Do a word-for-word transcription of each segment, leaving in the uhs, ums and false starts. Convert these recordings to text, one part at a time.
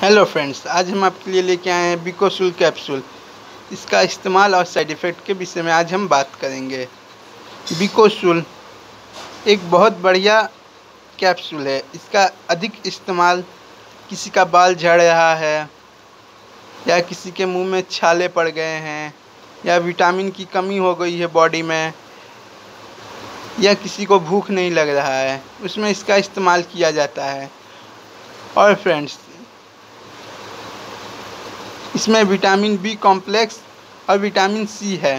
Hello friends, आज हम आपके लिए लेके आए हैं बिकोसूल कैप्सूल। इसका इस्तेमाल और साइड इफ़ेक्ट के विषय में आज हम बात करेंगे। बिकोसूल एक बहुत बढ़िया कैप्सूल है। इसका अधिक इस्तेमाल किसी का बाल झड़ रहा है या किसी के मुंह में छाले पड़ गए हैं या विटामिन की कमी हो गई है बॉडी में या किसी को भूख नहीं लग रहा है, उसमें इसका इस्तेमाल किया जाता है। और फ्रेंड्स, इसमें विटामिन बी कॉम्प्लेक्स और विटामिन सी है।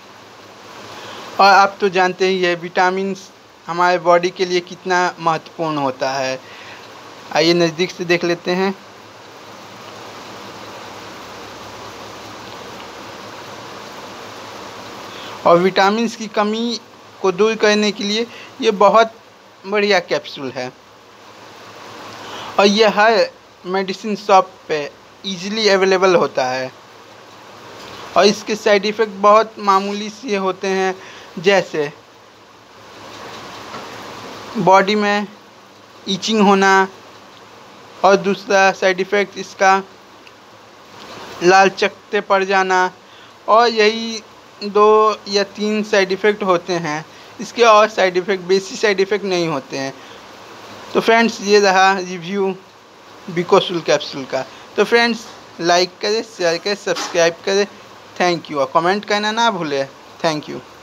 और आप तो जानते ही है विटामिन हमारे बॉडी के लिए कितना महत्वपूर्ण होता है। आइए नज़दीक से देख लेते हैं। और विटामिन की कमी को दूर करने के लिए ये बहुत बढ़िया कैप्सूल है और ये हर मेडिसिन शॉप पे इजीली अवेलेबल होता है। और इसके साइड इफ़ेक्ट बहुत मामूली से होते हैं, जैसे बॉडी में ईचिंग होना, और दूसरा साइड इफ़ेक्ट इसका लाल चकत्ते पड़ जाना। और यही दो या तीन साइड इफ़ेक्ट होते हैं, इसके और साइड इफ़ेक्ट बेसी साइड इफ़ेक्ट नहीं होते हैं। तो फ्रेंड्स, ये रहा रिव्यू बिकोसूल कैप्सूल का। तो फ्रेंड्स, लाइक करें, शेयर करें, सब्सक्राइब करें। Thank you. और कमेंट करना ना भूलें। Thank you.